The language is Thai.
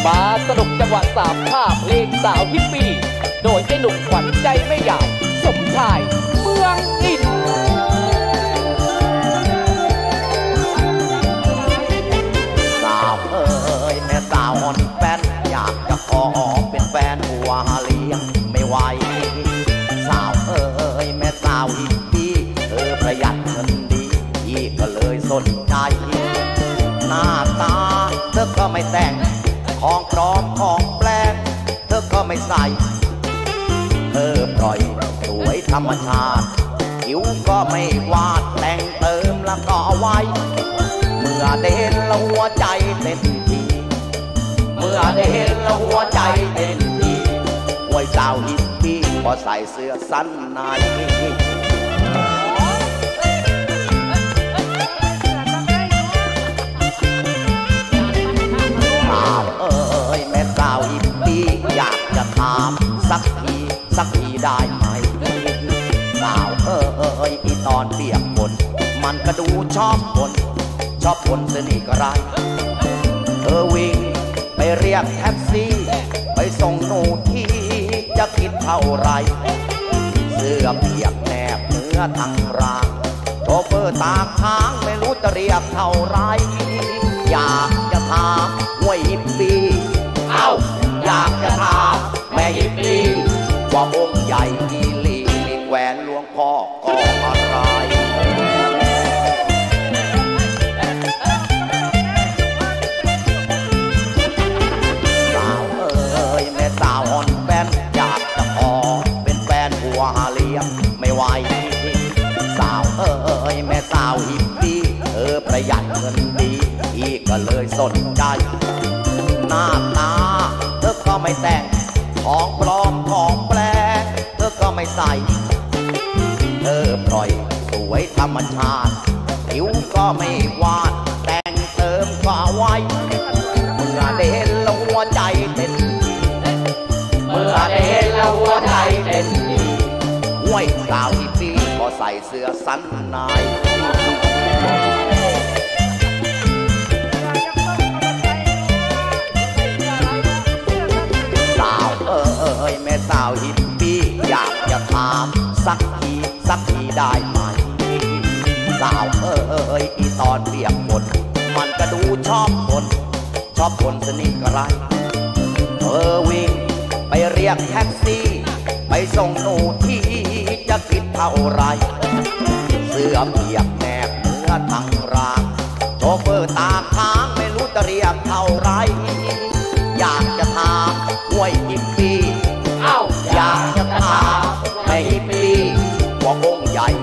มาสนุกจังหวะสามภาพเพลงสาวฮิปปี้โดยไอ้หนุ่มขวัญใจไม่ใหญ่สมชายเมืองอินสาวเอ้ยแม่สาวอ่อนแฟนอยากจะขอเป็นแฟนหัวเลี้ยงไม่ไหวสาวเอ้ยแม่สาวฮิปปี้ประหยัดเงินดีพี่ก็เลยสนใจหน้าตาเธอก็ไม่แต่งของปลอมของแปลงเธอก็ไม่ใส่เธอปล่อยสวยธรรมชาติผิวก็ไม่วาดแต่งเติมแล้วก็เอาไว้เมื่อได้เห็นแล้วหัวใจเต้นทีเมื่อได้เห็นแล้วหัวใจเต้นทีหวยสาวฮิปปี้พอใส่เสื้อสั้นในสาวเอ้ยแม่สาวฮิปปี้อยากจะถามสักทีได้ไหมสาวเอ้ยที่ตอนเปียกฝนมันก็ดูชอบคนเสน่ห์ก็ไรเธอวิ่งไปเรียกแท็กซี่ไปส่งหนูที่จะคิดเท่าไรเสื้อเปียกแนบเนื้อทั้งร่างโชเฟอร์ตากค้างไม่รู้จะเรียกเท่าไรอยากจะถามหวยฮิปปี้อยากจะถามแม่ฮิปปี้ว่าองค์ใหญ่อีลีแหวนหลวงพ่อก็อะไรสาวเอ้ยแม่สาวอ่อนแฟนอยากจะขอเป็นแฟนหัวเลี้ยงไม่ไหวสาวเอ้ยแม่สาวฮิปปี้ประหยัดเงินดีพี่ก็เลยสนใจหน้าตาเธอก็ไม่แต่งของปลอมของแปลงเธอก็ไม่ใส่เธอปล่อยสวยธรรมชาติผิวก็ไม่วาดแต่งเติมก็ไว้เมื่อได้เห็นแล้วหัวใจเต้นทีเมื่อได้เห็นแล้วหัวใจเต้นทีห้วยสาวฮิปปี้พอใส่เสื้อสั้นในสาวเอ้ยแม่สาวฮิปปี้อยากจะถามสักทีได้ไหมสาวเอ้ยที่ตอนเปียกฝนมันก็ดูชอบคนสนิทกระไรวิ่งไปเรียกแท็กซี่ไปส่งหนูที่จะคิดเท่าไรเสื้อเปียกแนบเนื้อทั้งร่างโชเฟอร์ตาค้างไม่รู้จะเรียกเท่าไรอยากจะถามหวยฮิปปี้อยากจะถามแม่ฮิปปี้ว่าองค์ใหญ่